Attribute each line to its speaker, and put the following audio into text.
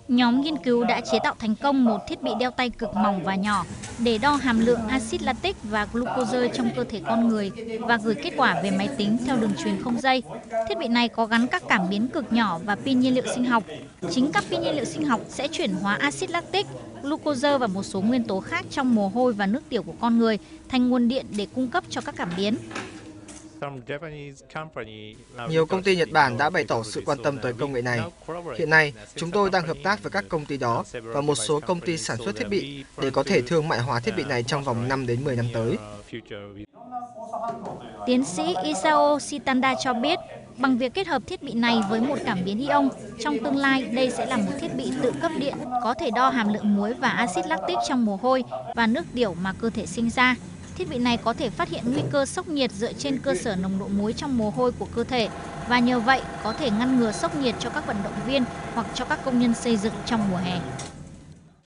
Speaker 1: Nhóm nghiên cứu đã chế tạo thành công một thiết bị đeo tay cực mỏng và nhỏ để đo hàm lượng axit lactic và glucose trong cơ thể con người và gửi kết quả về máy tính theo đường truyền không dây. Thiết bị này có gắn các cảm biến cực nhỏ và pin nhiên liệu sinh học. Chính các pin nhiên liệu sinh học sẽ chuyển hóa axit lactic, glucose và một số nguyên tố khác trong mồ hôi và nước tiểu của con người thành nguồn điện để cung cấp cho các cảm biến.
Speaker 2: Nhiều công ty Nhật Bản đã bày tỏ sự quan tâm tới công nghệ này. Hiện nay, chúng tôi đang hợp tác với các công ty đó và một số công ty sản xuất thiết bị để có thể thương mại hóa thiết bị này trong vòng 5 đến 10 năm tới.
Speaker 1: Tiến sĩ Isao Shitanda cho biết, bằng việc kết hợp thiết bị này với một cảm biến ion, trong tương lai đây sẽ là một thiết bị tự cấp điện có thể đo hàm lượng muối và axit lactic trong mồ hôi và nước tiểu mà cơ thể sinh ra. Thiết bị này có thể phát hiện nguy cơ sốc nhiệt dựa trên cơ sở nồng độ muối trong mồ hôi của cơ thể và nhờ vậy có thể ngăn ngừa sốc nhiệt cho các vận động viên hoặc cho các công nhân xây dựng trong mùa hè.